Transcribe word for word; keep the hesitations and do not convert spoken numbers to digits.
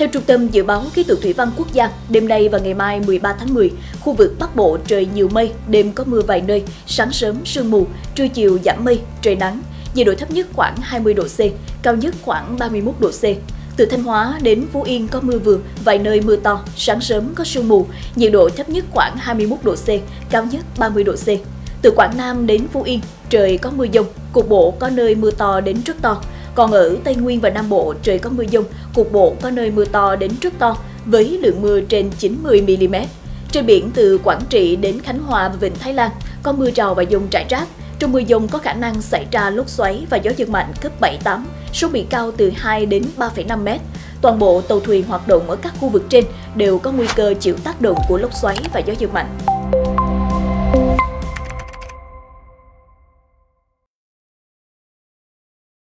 Theo Trung tâm Dự báo Khí tượng Thủy văn Quốc gia, đêm nay và ngày mai mười ba tháng mười, khu vực Bắc Bộ trời nhiều mây, đêm có mưa vài nơi, sáng sớm sương mù, trưa chiều giảm mây, trời nắng. Nhiệt độ thấp nhất khoảng hai mươi độ C, cao nhất khoảng ba mươi mốt độ C. Từ Thanh Hóa đến Phú Yên có mưa vừa, vài nơi mưa to, sáng sớm có sương mù, nhiệt độ thấp nhất khoảng hai mươi mốt độ C, cao nhất ba mươi độ C. Từ Quảng Nam đến Phú Yên, trời có mưa dông, cục bộ có nơi mưa to đến rất to. Còn ở Tây Nguyên và Nam Bộ, trời có mưa dông, cục bộ có nơi mưa to đến rất to, với lượng mưa trên chín mươi mi li mét. Trên biển từ Quảng Trị đến Khánh Hòa và Vịnh Thái Lan, có mưa rào và dông rải rác. Trong mưa dông có khả năng xảy ra lốc xoáy và gió giật mạnh cấp bảy tám, sóng biển cao từ hai đến ba phẩy năm mét. Toàn bộ tàu thuyền hoạt động ở các khu vực trên đều có nguy cơ chịu tác động của lốc xoáy và gió giật mạnh.